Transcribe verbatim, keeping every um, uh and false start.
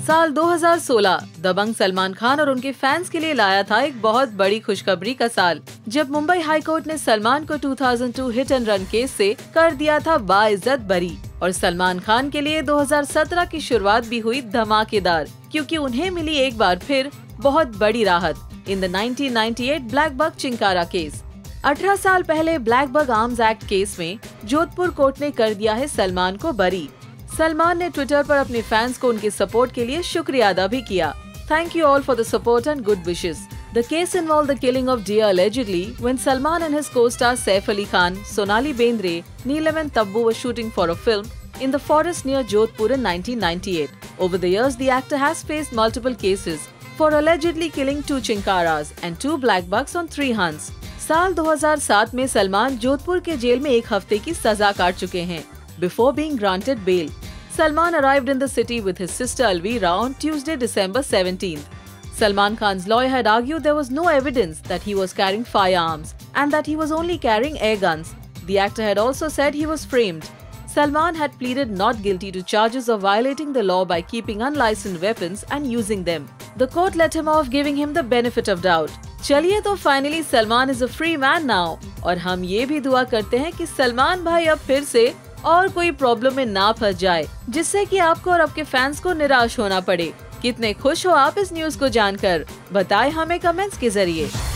साल दो हज़ार सोलह दबंग सलमान खान और उनके फैंस के लिए लाया था एक बहुत बड़ी खुशखबरी का साल, जब मुंबई हाई कोर्ट ने सलमान को दो हज़ार दो हिट एंड रन केस से कर दिया था बाइज्जत बरी। और सलमान खान के लिए दो हज़ार सत्रह की शुरुआत भी हुई धमाकेदार, क्योंकि उन्हें मिली एक बार फिर बहुत बड़ी राहत इन द उन्नीस सौ अट्ठानवे ब्लैक बक चिंकारा केस। अठारह साल पहले black buck arms act case में जोधपुर कोर्ट ने कर दिया है सलमान को बरी। सलमान ने ट्विटर पर अपने फैंस को उनके सपोर्ट के लिए शुक्रिया अदा भी किया। Thank you all for the support and good wishes. The case involved the killing of deer allegedly when Salman and his co-star Saif Ali Khan, Sonali Bendre, Neelam and Tabbu were shooting for a film in the forest near Jodhpur in nineteen ninety-eight. Over the years, the actor has faced multiple cases for allegedly killing two chinkaras and two black bucks on three hunts. साल दो हज़ार सात में सलमान जोधपुर के jail में एक हफ्ते की सजा काट चुके हैं before being granted bail. Salman arrived in the city with his sister Alvira on Tuesday, December seventeenth. Salman Khan's lawyer had argued there was no evidence that he was carrying firearms and that he was only carrying air guns. The actor had also said he was framed. Salman had pleaded not guilty to charges of violating the law by keeping unlicensed weapons and using them. The court let him off, giving him the benefit of doubt. चलिए तो finally Salman is a free man now, और हम ये भी दुआ करते हैं कि सलमान भाई अब फिर से और कोई प्रॉब्लम में ना फंस जाए, जिससे कि आपको और आपके फैंस को निराश होना पड़े। कितने खुश हो आप इस न्यूज को जानकर? बताएं हमें कमेंट्स के जरिए।